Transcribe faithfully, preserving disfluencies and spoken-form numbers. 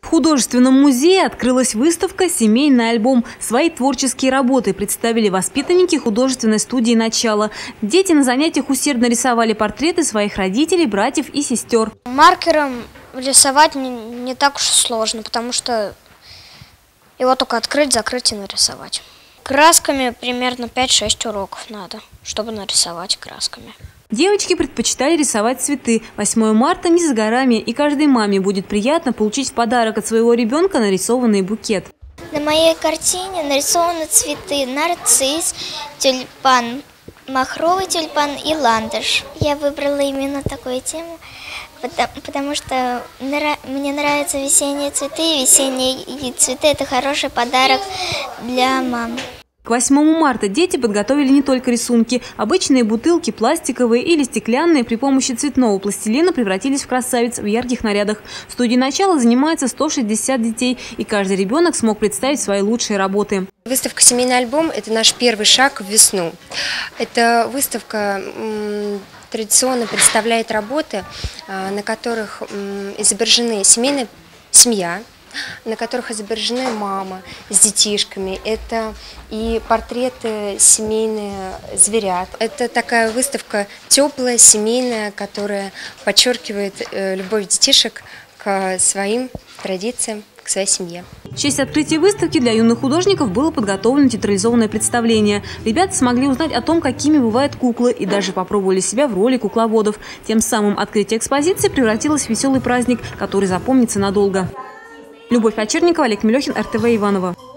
В художественном музее открылась выставка «Семейный альбом». Свои творческие работы представили воспитанники художественной студии «Начало». Дети на занятиях усердно рисовали портреты своих родителей, братьев и сестер. Маркером рисовать не, не так уж сложно, потому что его только открыть, закрыть и нарисовать. Красками примерно пять-шесть уроков надо, чтобы нарисовать красками. Девочки предпочитали рисовать цветы. восьмое марта не за горами, и каждой маме будет приятно получить в подарок от своего ребенка нарисованный букет. На моей картине нарисованы цветы: нарцисс, тюльпан, махровый тюльпан и ландыш. Я выбрала именно такую тему, потому, потому что мне нравятся весенние цветы. И весенние цветы – это хороший подарок для мамы. К восьмому марта дети подготовили не только рисунки. Обычные бутылки, пластиковые или стеклянные, при помощи цветного пластилина превратились в красавиц в ярких нарядах. В студии «Начало» занимается сто шестьдесят детей, и каждый ребенок смог представить свои лучшие работы. Выставка «Семейный альбом» – это наш первый шаг в весну. Эта выставка традиционно представляет работы, на которых изображены семейная семья, на которых изображены мама с детишками. Это и портреты семейные зверят. Это такая выставка теплая, семейная, которая подчеркивает любовь детишек к своим традициям, к своей семье. В честь открытия выставки для юных художников было подготовлено театрализованное представление. Ребята смогли узнать о том, какими бывают куклы, и даже попробовали себя в роли кукловодов. Тем самым открытие экспозиции превратилось в веселый праздник, который запомнится надолго. Любовь Очерникова, Олег Мелехин, эр тэ вэ Иваново.